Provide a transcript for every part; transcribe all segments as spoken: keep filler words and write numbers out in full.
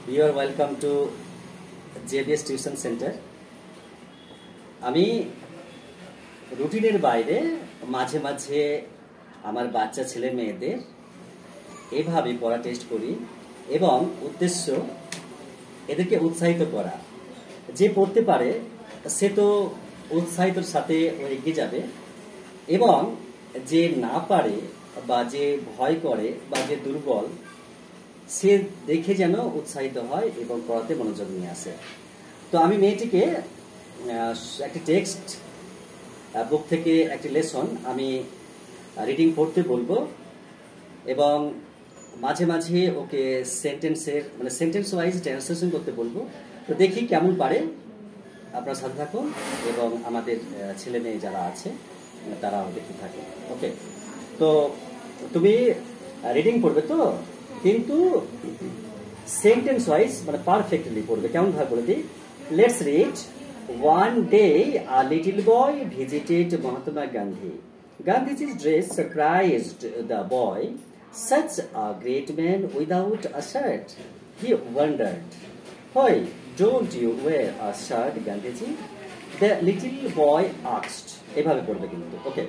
You are welcome to J B S Tuition Center. আমি রুটিনের বাইরে মাঝে মাঝে আমার বাচ্চা ছেলে মেয়েদের এভাবে পড়া টেস্ট করি এবং উদ্দেশ্য এদেরকে উৎসাহিত করা। যে পড়তে পারে সে তো উৎসাহিতর সাথে এগিয়ে যাবে এবং যে না পারে বা যে ভয় করে বা যে দুর্বল সে দেখে যেন উৎসাহিত হয় এবং পড়াতে মনোযোগ নিয়ে আসে। তো আমি মেয়েটিকে একটি টেক্সট বুক থেকে একটি লেসন আমি রিডিং পড়তে বলবো এবং মাঝে মাঝে ওকে সেন্টেন্সের মানে সেন্টেন্স ওয়াইজ ট্রান্সলেশন করতে বলবো। তো দেখি কেমন পারে, আপনারা সাথে থাকুন এবং আমাদের ছেলে মেয়ে যারা আছে তারাও দেখতে থাকে। ওকে, তো তুমি রিডিং পড়বে তো, কিন্তু সেন্টেন্স ওয়াইজ মানে পারফেক্টলি পড়বে। কেমন ভাবে বলে দিই, let's read. One day a little boy visited Mahatma Gandhi. Gandhiji's dress surprised the boy. Such a great man without a shirt. He wondered, why don't you wear a shirt, Gandhiji? The little boy asked. এভাবে পড়বে কিন্তু। Okay,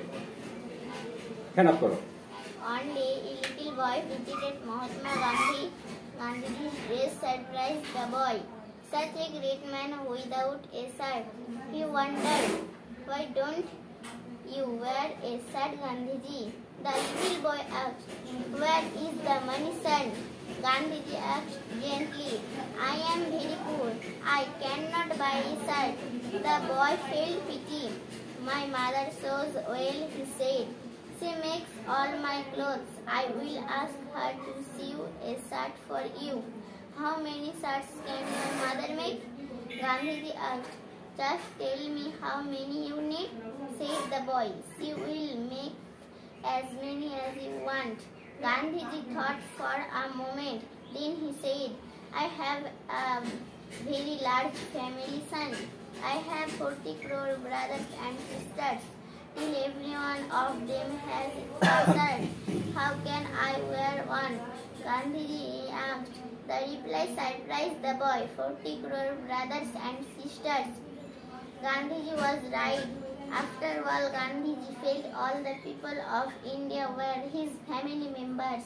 hand off করো। One day, a little boy visited Mahatma Gandhi. Gandhiji's dress surprised the boy. Such a great man without a shirt. He wondered, why don't you wear a shirt, Gandhiji? The little boy asked, where is the money, son? Gandhiji asked gently, I am very poor. I cannot buy a shirt. The boy felt pity. My mother sews well, he said. She makes all my clothes. I will ask her to sew a shirt for you. How many shirts can your mother make? Gandhiji asked. Just tell me how many you need, said the boy. She will make as many as you want. Gandhiji thought for a moment. Then he said, I have a very large family, son. I have forty crore brothers and sisters. Till every one of them has a shirt. How can I wear one? Gandhiji asked. The reply surprised the boy. Forty crore brothers and sisters. Gandhiji was right. After all, Gandhiji felt all the people of India were his family members.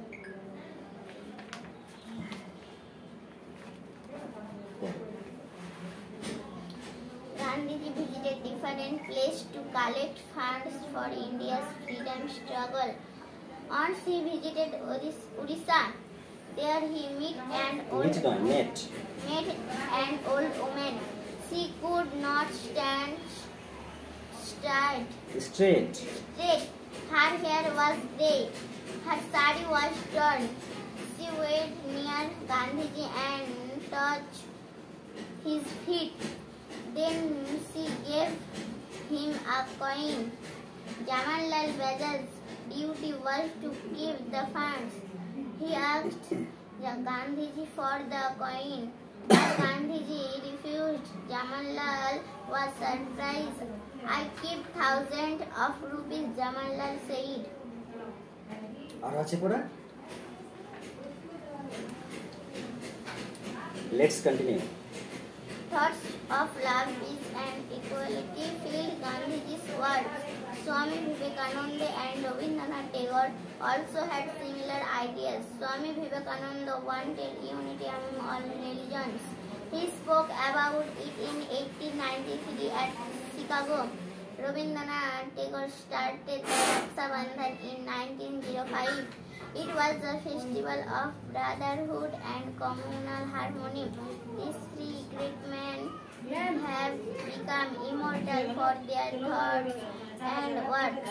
Gandhiji visited different places to collect funds for India's freedom struggle. Once he visited Odisha. There he met an old met. met an old woman. She could not stand straight. Straight. Straight. Her hair was grey. Her sari was torn. She went near Gandhiji and touched his feet. Then she gave him a coin. Jawaharlal Nehru's duty was to give the funds. He asked Gandhiji for the coin, but Gandhiji refused. Jawaharlal was surprised. I keep thousands of rupees, Jawaharlal said. Let's continue. Thoughts of love, peace and equality filled Gandhiji's words. Swami Vivekananda and Rabindranath Tagore also had similar ideas. Swami Vivekananda wanted unity among all religions. He spoke about it in eighteen ninety-three at Chicago. Rabindranath Tagore started the Raksha Bandhan in nineteen oh five. It was a festival of brotherhood and communal harmony. These three great men have become immortal for their thoughts and words.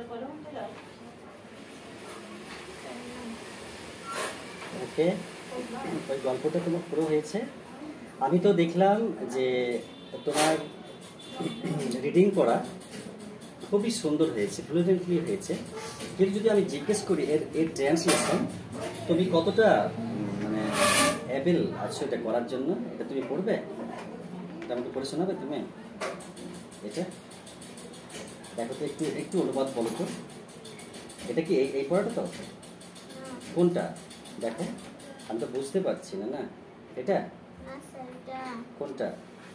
Okay, ওই গল্পটা তোমার পুরো হয়েছে। আমি তো দেখলাম যে তোমার রিডিং করা খুবই সুন্দর হয়েছে, ফ্লুয়েন্টলি হয়েছে। কিন্তু যদি আমি জিজ্ঞেস করি এর এর ট্রান্সলেশন, তুমি কতটা মানে অ্যাবেল আছো এটা করার জন্য? এটা তুমি পড়বে? এটা আমাকে পড়ে শোনাবে তুমি? এটা দেখো তো, একটু একটু অনুবাদ বলো তো। এটা কি এই পড়াটা তো? কোনটা দেখো, আমি তো বুঝতে পারছি না। না এটা না স্যার, এটা কোনটা?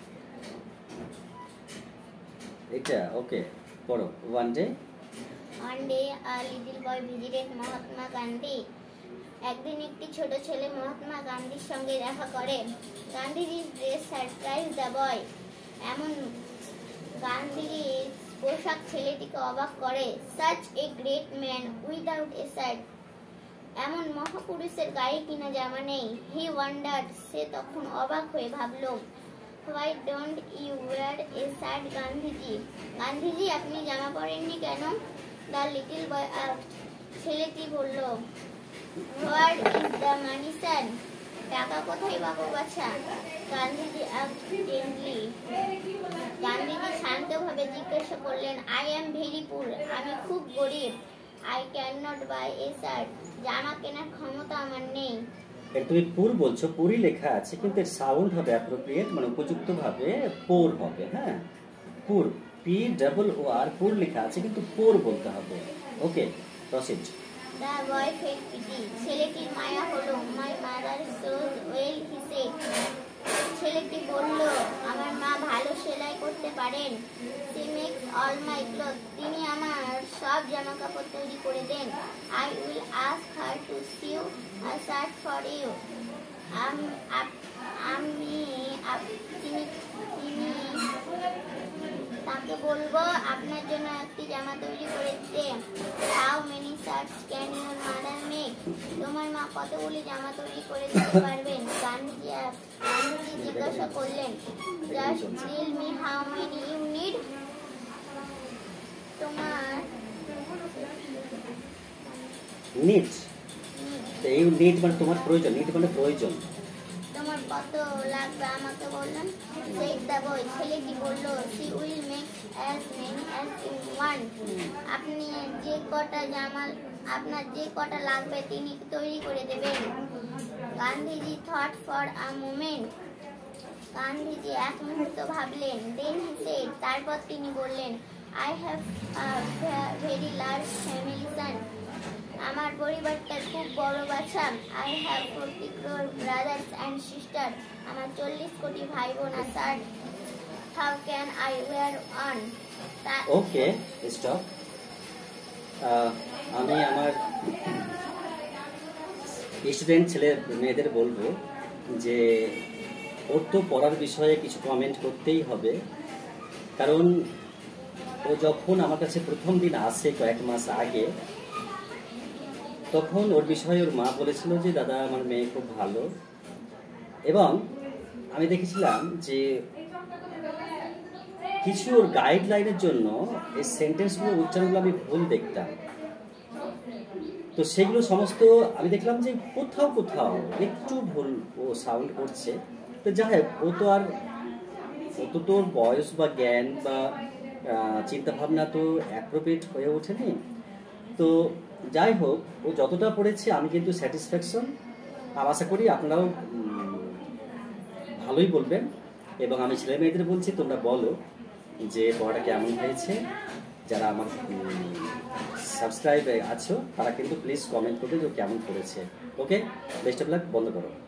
এটা ওকে, পড়ো। One day One day a little boy visited Mahatma Gandhi. একদিন একটি ছোট ছেলে মহাত্মা গান্ধীর সঙ্গে দেখা করে. গান্ধীজির ড্রেস সারপ্রাইজ দ্য বয়. এমন গান্ধীজির পোশাক ছেলেটিকে অবাক করে. Such a great man without a shirt. এমন মহাপুরুষের গায়ে কিনা জামা নেই. He wondered. সে তখন অবাক হয়ে ভাবলো, Why don't you wear a shirt, Gandhiji? Gandhiji, আপনি জামা পরেননি কেন? The little boy asked. ছেলেটি বলল, Where is the money, sir? টাকা কোথায় বাবু বাছা? Gandhiji asked gently. গান্ধীজি শান্তভাবে জিজ্ঞাসা করলেন, I am very poor. আমি খুব গরিব. I cannot buy a shirt. জামা কেনার ক্ষমতা আমার নেই. এর তুমি পুর বলছো, পুরি লেখা আছে কিন্তু এর সাউন্ড হবে অ্যাপ্রোপ্রিয়েট, মানে উপযুক্ত ভাবে পোর হবে। হ্যাঁ, পুর, পি ডাবল ও আর, পুর লেখা আছে কিন্তু পোর বলতে হবে। Okay, proceed. The boy felt pity. ছেলেটির মায়া হলো. My mother sews well, he said. ছেলেটি বলল, আমার মা ভালো সেলাই করতে পারেন। She makes all my clothes. তিনি আমার সব জামা কাপড় তৈরি করে দেন। I will ask her to sew a shirt for you. আম- আপ- আমি আপ- তিনি তিনি তাকে বলবো আপনার জন্য একটি জামা তৈরি করে দিতে। How many shirts can your mother make? তোমার মা কতগুলি জামা তৈরি করে দিতে পারবেন? গান্ধীজি গান্ধীজি জিজ্ঞাসা করলেন, Just tell me how many you need. তোমার নিড, এই নিড মানে তোমার প্রয়োজন, নিড মানে প্রয়োজন। তোমার কত লাগবে আমাকে বললেন। Said the boy. ছেলেটি বলল, She will make as many as you want. আপনি যে কটা জামা আপনার যে কটা লাগবে তিনি তৈরি করে দেবেন। Gandhiji thought for a moment. Gandhiji এক মুহূর্ত ভাবলেন। Then he said. তারপর তিনি বললেন, I have a very large family, son. আমার পরিবারটা খুব বড় বাছা। I have forty crore brothers and sisters. আমার চল্লিশ কোটি ভাই বোন আছে। How can I wear one? Okay, stop. আমি আমার স্টুডেন্ট ছেলে মেয়েদের বলবো যে ওর তো পড়ার বিষয়ে কিছু কমেন্ট করতেই হবে, কারণ ও যখন আমার কাছে প্রথম দিন আসে কয়েক মাস আগে, তখন ওর বিষয়ে ওর মা বলেছিল যে দাদা আমার মেয়ে খুব ভালো, এবং আমি দেখেছিলাম যে কিছু ওর গাইডলাইনের জন্য এই সেন্টেন্সগুলো উচ্চারণগুলো আমি ভুল দেখতাম। তো সেগুলো সমস্ত আমি দেখলাম যে কোথাও কোথাও একটু ভুল ও সাউন্ড করছে। তো যাই হোক, ও তো আর ও তো তোর বয়স বা জ্ঞান বা চিন্তাভাবনা তো অ্যাপ্রোপ্রিয়েট হয়ে ওঠেনি। তো যাই হোক, ও যতটা পড়েছে আমি কিন্তু স্যাটিসফ্যাকশন, আশা করি আপনারাও ভালোই বলবেন। এবং আমি ছেলে মেয়েদের বলছি, তোমরা বলো যে পড়াটা কেমন হয়েছে। যারা আমার সাবস্ক্রাইবে আছো তারা কিন্তু প্লিজ কমেন্ট করবে যে কেমন করেছে। ওকে, বেস্ট অফ লাক, বন্ধ করো।